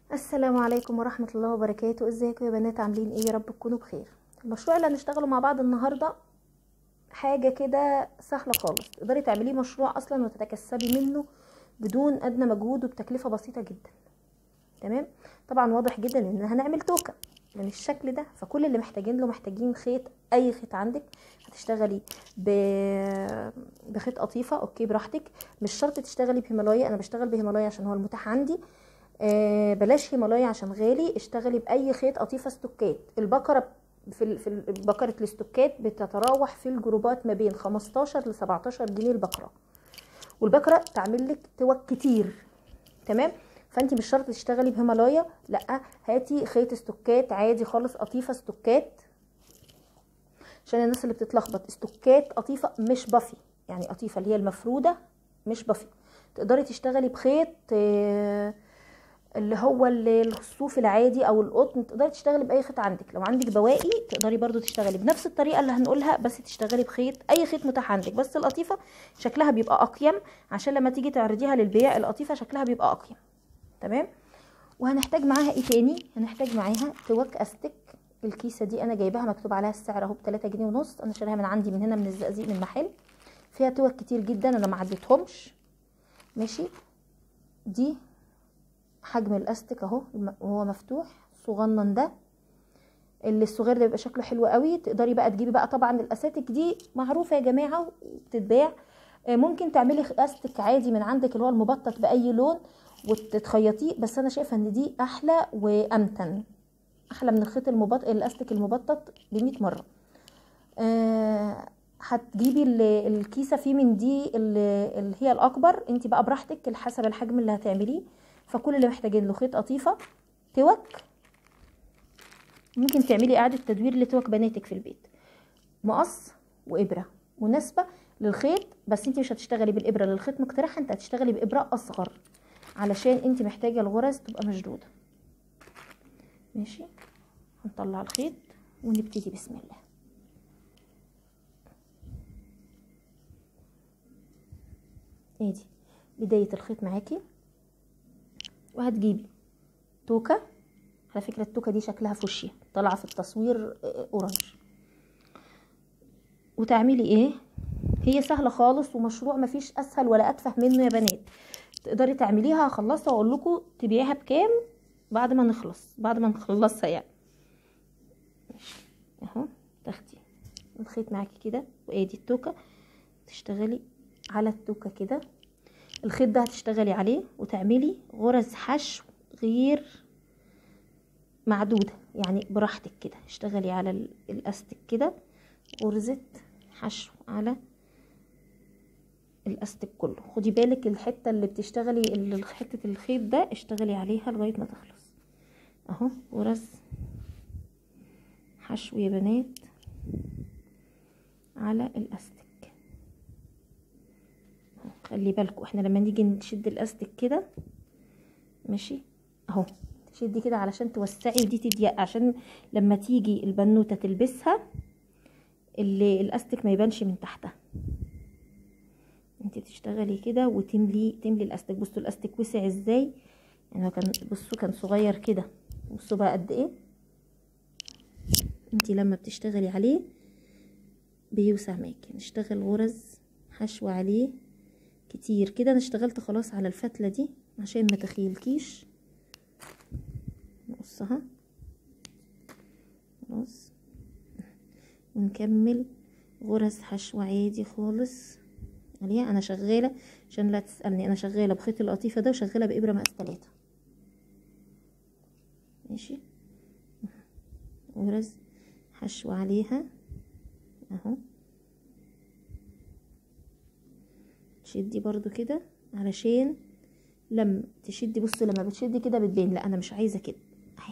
السلام عليكم ورحمة الله وبركاته. ازيكم يا بنات؟ عاملين ايه؟ يا رب تكونوا بخير. المشروع اللي هنشتغله مع بعض النهاردة حاجة كده سهلة خالص، تقدري تعمليه مشروع اصلا وتتكسبي منه بدون ادنى مجهود وبتكلفة بسيطة جدا. تمام. طبعا واضح جدا ان هنعمل توكة من الشكل ده، فكل اللي محتاجين له محتاجين خيط، اي خيط عندك. هتشتغلي بخيط قطيفة، اوكي براحتك، مش شرط تشتغلي بهيمالايا. انا بشتغل بهيمالايا عشان هو المتاح عندي. بلاش هيمالايا عشان غالي. اشتغلي باي خيط قطيفه استوكات. البكره بكره الاستوكات بتتراوح في الجروبات ما بين 15 ل 17 جنيه البكره، والبكره تعمل لك توك كتير. تمام. فانت مش شرط تشتغلي بهيمالايا، لا، هاتي خيط استوكات عادي خالص، قطيفه استوكات. عشان الناس اللي بتتلخبط، استوكات قطيفه مش بافي، يعني قطيفه اللي هي المفروده مش بافي. تقدري تشتغلي بخيط اللي هو الصوف العادي او القطن. تقدري تشتغلي باي خيط عندك. لو عندك بواقي تقدري برضو تشتغلي بنفس الطريقه اللي هنقولها، بس تشتغلي بخيط اي خيط متاح عندك. بس القطيفه شكلها بيبقى اقيم، عشان لما تيجي تعرضيها للبيع القطيفه شكلها بيبقى اقيم. تمام. وهنحتاج معاها ايه تاني؟ هنحتاج معاها توك استك. الكيسه دي انا جايباها مكتوب عليها السعر اهو ب3 جنيه ونص. انا شاريها من عندي من هنا من الزقازيق من محل. فيها توك كتير جدا، انا ما عديتهمش. ماشي. دي حجم الاستك اهو وهو مفتوح صغنن ده. اللي الصغير ده بيبقى شكله حلو قوي. تقدري بقى تجيبي بقى، طبعا الاساتك دي معروفه يا جماعه وبتتباع. ممكن تعملي استك عادي من عندك اللي هو المبطط باي لون وتتخيطيه، بس انا شايفه ان دي احلى وامتن، احلى من الخيط الاستك المبطط ب100 مره. هتجيبي الكيسه فيه من دي اللي هي الاكبر. انت بقى براحتك حسب الحجم اللي هتعمليه. فكل اللي محتاجين له خيط قطيفه، توك، ممكن تعملي اعاده تدوير لتوك بناتك في البيت، مقص وابره مناسبه للخيط. بس انت مش هتشتغلي بالابره اللي الخيط مقترحها، انت هتشتغلي بابره اصغر علشان انت محتاجه الغرز تبقى مشدوده. ماشي. هنطلع الخيط ونبتدي بسم الله. ادي بدايه الخيط معاكي. وهتجيبي توكه. على فكره التوكه دي شكلها فوشيا، طالعه في التصوير اورنج. وتعملي ايه؟ هي سهله خالص ومشروع مفيش اسهل ولا اتفه منه يا بنات. تقدري تعمليها. هخلصها واقول لكم تبيعيها بكام بعد ما نخلصها يعني. اهو تاخدي الخيط معاكي كده، وادي التوكه، تشتغلي على التوكه كده. الخيط ده هتشتغلي عليه وتعملي غرز حشو غير معدوده، يعني براحتك كده. اشتغلي على الاستك كده غرزه حشو على الاستك كله. خدي بالك الحته اللي بتشتغلي حته الخيط ده اشتغلي عليها لغايه ما تخلص. اهو غرز حشو يا بنات على الاستك. خلي بالكوا احنا لما نيجي نشد الاستك كده، ماشي، اهو تشدي كده علشان توسعي ودي تضيق، عشان لما تيجي البنوته تلبسها اللي الاستك ما يبانش من تحتها. انت تشتغلي كده وتملي الاستك. بصوا الاستك وسع ازاي، يعني هو كان، بصوا كان صغير كده، بصوا بقى قد ايه. انت لما بتشتغلي عليه بيوسع معاكي. نشتغل غرز حشو عليه كتير كده. انا اشتغلت خلاص على الفتله دي عشان ما تخيلكيش. نقصها خلاص ونكمل غرز حشو عادي خالص عليها. انا شغاله، عشان لا تسالني، انا شغاله بخيط القطيفه ده وشغاله بابره مقاس 3. ماشي. غرز حشو عليها اهو. تشدي برضو كده علشان لما تشدي، بصوا لما بتشدي كده بتبين. لا انا مش عايزه كده اهي.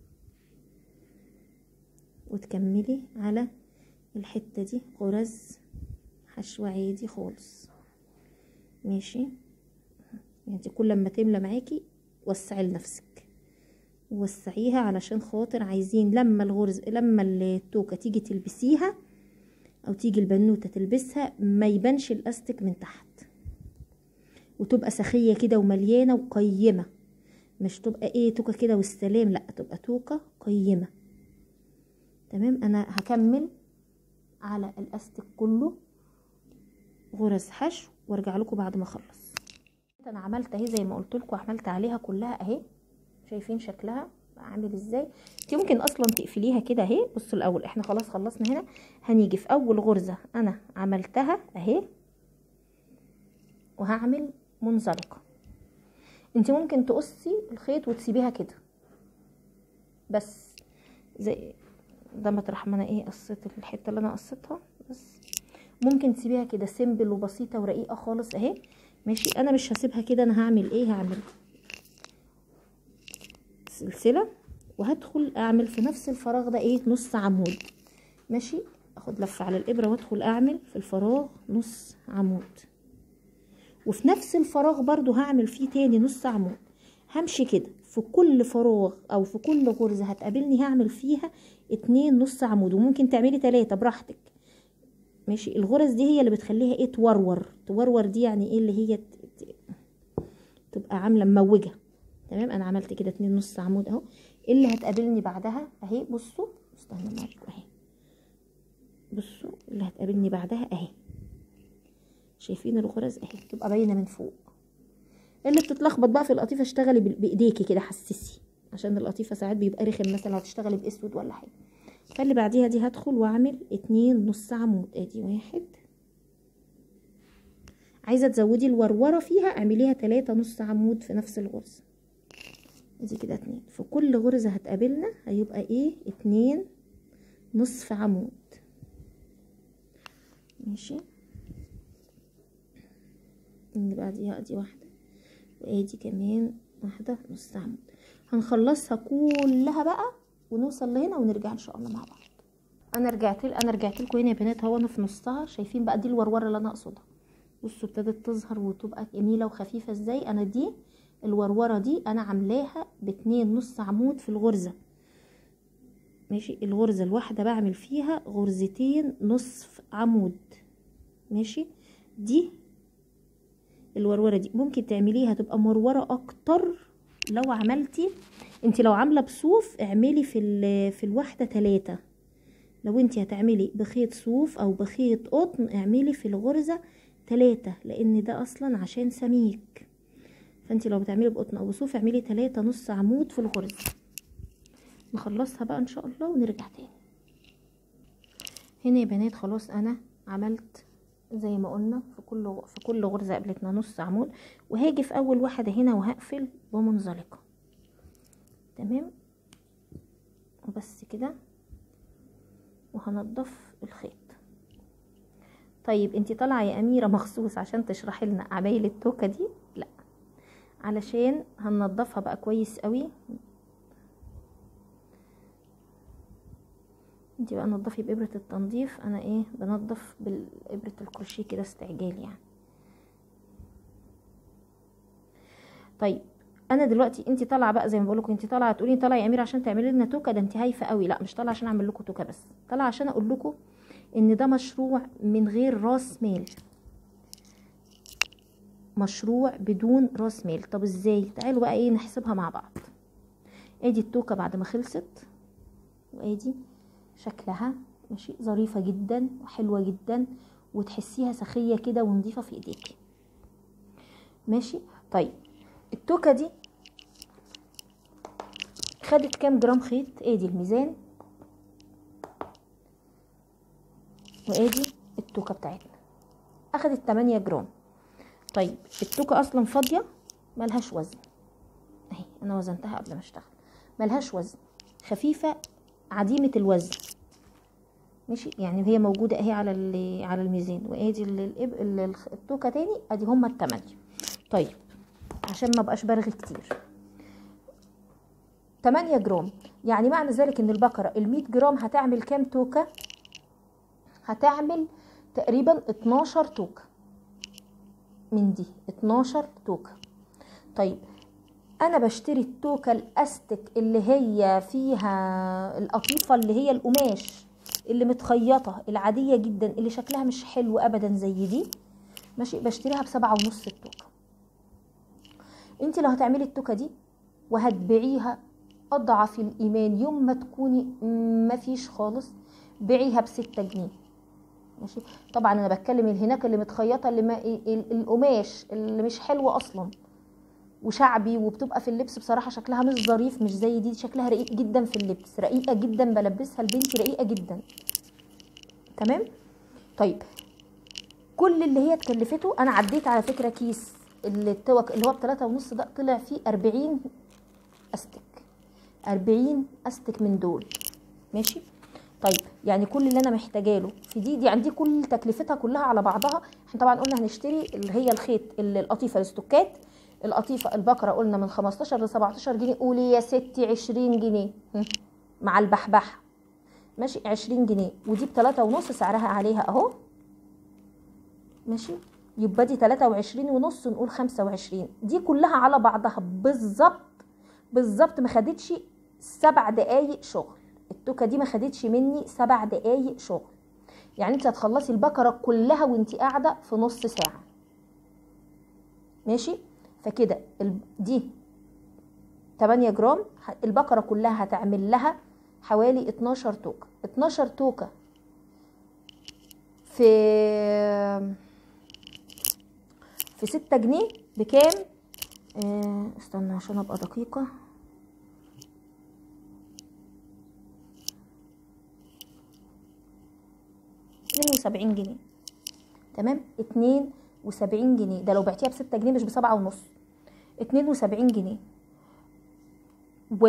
وتكملي على الحته دي غرز حشو عادي خالص. ماشي. يعني كل ما تملى معاكي وسعي لنفسك، وسعيها علشان خاطر عايزين لما التوكه تيجي تلبسيها او تيجي البنوته تلبسها ما يبانش الاستك من تحت، وتبقى سخيه كده ومليانه وقيمه. مش تبقى ايه توكة كده والسلام، لا تبقى توكة قيمة. تمام. انا هكمل على الاستك كله غرز حشو وارجع لكم بعد ما اخلص. انا عملت اهي زي ما قلت لكم، عملت عليها كلها اهي، شايفين شكلها عامل ازاي. انت ممكن اصلا تقفليها كده اهي. بصوا الاول احنا خلاص خلصنا هنا، هنيجي في اول غرزة انا عملتها اهي وهعمل منزلقة. انت ممكن تقصي الخيط وتسيبيها كده بس زي ده مطرح ما انا ايه قصيت الحته اللي انا قصيتها، بس ممكن تسيبيها كده سيمبل وبسيطه ورقيقه خالص اهي. ماشي. انا مش هسيبها كده، انا هعمل ايه، هعمل سلسله وهدخل اعمل في نفس الفراغ ده ايه نص عمود. ماشي. اخد لفه على الابره وادخل اعمل في الفراغ نص عمود، وفي نفس الفراغ برضو هعمل فيه تاني نص عمود. همشي كده في كل فراغ او في كل غرزة هتقابلني هعمل فيها 2 نص عمود، وممكن تعملي 3 براحتك. ماشي. الغرز دي هي اللي بتخليها ايه تورور دي يعني ايه اللي هي تبقى عاملة مموجة. تمام. انا عملت كده 2 نص عمود اهو. اللي هتقابلني بعدها اهي، بصوا استنى معاكم اهي، بصوا اللي هتقابلني بعدها اهي، شايفين الغرز اهي تبقى باينه من فوق. اللي بتتلخبط بقى في القطيفه اشتغلي بايديكي كده، حسسي، عشان القطيفه ساعات بيبقى رخم مثلا لو هتشتغلي باسود ولا حاجه. فاللي بعديها دي هدخل واعمل 2 نص عمود. ادي 1. عايزه تزودي الوروره فيها اعمليها 3 نص عمود في نفس الغرزه. ادي كده 2 في كل غرزه هتقابلنا هيبقى ايه 2 نصف عمود. ماشي. اللي بعديها ادي 1 وادي كمان 1 نص عمود. هنخلصها كلها بقى ونوصل لهنا ونرجع ان شاء الله مع بعض. انا رجعت لكم هنا يا بنات اهو، انا في نصها. شايفين بقى دي الوروره اللي انا اقصدها. بصوا ابتدت تظهر وتبقى جميله وخفيفه ازاي. انا دي الوروره دي انا عاملاها ب2 نص عمود في الغرزه. ماشي. الغرزه الواحده بعمل فيها 2 غرزتين نصف عمود. ماشي. دي الوروره دي ممكن تعمليها تبقى مروره اكتر لو عملتي انت، لو عامله بصوف اعملي في الواحده 3. لو انت هتعملي بخيط صوف او بخيط قطن اعملي في الغرزه 3، لان ده اصلا عشان سميك. فانت لو بتعملي بقطن او بصوف اعملي 3 نص عمود في الغرزه. نخلصها بقى ان شاء الله ونرجع تاني. هنا يا بنات خلاص انا عملت زي ما قلنا في كل غرزه قابلتنا نص عمود، وهاجي في اول واحده هنا وهقفل بمنزلقه. تمام. وبس كده وهنضف الخيط. طيب انتي طالعه يا اميره مخصوص عشان تشرحي لنا عمايل التوكه دي؟ لا، علشان هننضفها بقى كويس قوي. انتي بقى نضفي بابره التنظيف، انا ايه بنضف بابره الكروشيه كده استعجال يعني. طيب انا دلوقتي انتي طالعه بقى زي ما بقول لكم، انتي طالعه تقولي طالعه يا اميره عشان تعملي لنا توكه، ده انتي هايفه قوي. لا، مش طالعه عشان اعمل لكم توكه، بس طالعه عشان اقول لكم ان ده مشروع من غير راس مال، مشروع بدون راس مال. طب ازاي؟ تعالوا بقى ايه نحسبها مع بعض. ادي التوكه بعد ما خلصت، وادي شكلها ماشي، ظريفه جدا وحلوه جدا وتحسيها سخيه كده ونضيفه في ايديكي. ماشي. طيب التوكه دي خدت كام جرام خيط؟ ادي الميزان وادي التوكه بتاعتنا اخدت 8 جرام. طيب التوكه اصلا فاضيه ملهاش وزن اهي، انا وزنتها قبل ما اشتغل، ملهاش وزن، خفيفه عديمه الوزن. ماشي. يعني هي موجوده اهي على الميزان، وادي التوكه تاني ادي هما ال8. طيب عشان ما بقاش برغي كتير، 8 جرام يعني معنى ذلك ان البقره ال100 جرام هتعمل كام توكه؟ هتعمل تقريبا 12 توكه من دي، 12 توكه. طيب انا بشتري التوكه الاستك اللي هي فيها القطيفه اللي هي القماش اللي متخيطه العاديه جدا اللي شكلها مش حلو ابدا زي دي. ماشي. بشتريها ب7.5 التوكه. انت لو هتعملي التوكه دي وهتبيعيها اضعف الايمان. يوم ما تكوني ما فيش خالص بيعيها ب6 جنيه. ماشي. طبعا انا بتكلم هناك اللي متخيطه، اللي ما القماش اللي مش حلوه اصلا وشعبي، وبتبقى في اللبس بصراحه شكلها مش ظريف، مش زي دي شكلها رقيق جدا في اللبس، رقيقه جدا، بلبسها لبنتي رقيقه جدا. تمام. طيب كل اللي هي اتكلفته، انا عديت على فكره كيس التوك اللي هو ب3.5 ده طلع فيه 40 استك، 40 استك من دول. ماشي. طيب يعني كل اللي انا محتاجاه له في دي يعني دي كل تكلفتها كلها على بعضها. احنا طبعا قلنا هنشتري اللي هي الخيط القطيفه الاستوكات، القطيفه البقره قلنا من 15 ل 17 جنيه، قولي يا ستي 20 جنيه مع البحبحه. ماشي. 20 جنيه، ودي ب3.5 سعرها عليها اهو. ماشي. يبقى دي 23.5، نقول 25. دي كلها على بعضها بالظبط بالظبط ما خدتش 7 دقايق شغل. التوكه دي ما خدتش مني 7 دقايق شغل. يعني انت هتخلصي البقره كلها وانت قاعده في نص ساعه. ماشي. فكده دي 8 جرام، البقره كلها هتعمل لها حوالي 12 توكه. 12 توكه في 6 جنيه بكام؟ استنى عشان ابقى دقيقه. 72 جنيه. تمام. 72 جنيه ده لو بعتيها ب6 جنيه مش ب7.5. 72 جنيه. و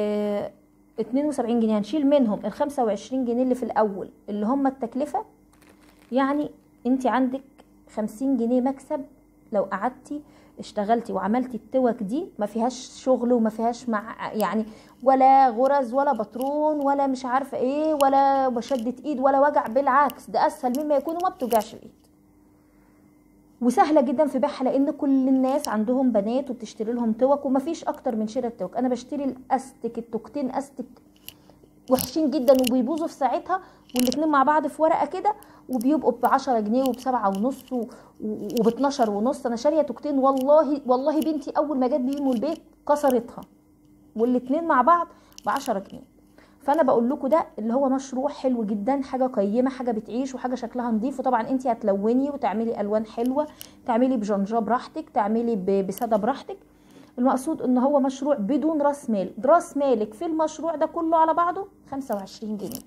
72 جنيه هنشيل منهم ال25 جنيه اللي في الاول اللي هم التكلفه. يعني انت عندك 50 جنيه مكسب لو قعدتي اشتغلتي وعملتي التوك دي. ما فيهاش شغل وما فيهاش يعني ولا غرز ولا بطرون ولا مش عارفه ايه ولا شده ايد ولا وجع، بالعكس ده اسهل مما يكون وما بتوجعش الايد، وسهله جدا في بيعها لان كل الناس عندهم بنات وبتشتري لهم توك، ومفيش اكتر من شراء التوك. انا بشتري الاستك التوكتين استك وحشين جدا وبيبوظوا في ساعتها، والاتنين مع بعض في ورقه كده وبيبقوا ب10 جنيه وب7.5 وب12.5. انا شاريه توكتين والله والله بنتي اول ما جت بيهم البيت كسرتها، والاتنين مع بعض ب10 جنيه. فانا بقول لكم ده اللي هو مشروع حلو جدا، حاجه قيمه، حاجه بتعيش، وحاجه شكلها نظيف. وطبعا انت هتلوني وتعملي الوان حلوه، تعملي بجنجاه براحتك، تعملي بساده براحتك. المقصود ان هو مشروع بدون راس مال. راس مالك في المشروع ده كله على بعضه 25 جنيه.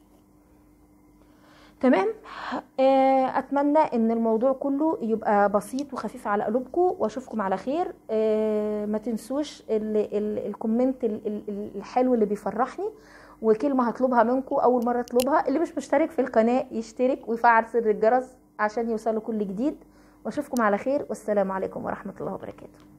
تمام. اتمنى ان الموضوع كله يبقى بسيط وخفيف على قلوبكم، واشوفكم على خير. ما تنسوش الكومنت الحلو اللي بيفرحني، وكلمه هطلبها منكم اول مره اطلبها، اللي مش مشترك في القناه يشترك ويفعل زر الجرس عشان يوصله كل جديد. واشوفكم على خير، والسلام عليكم ورحمه الله وبركاته.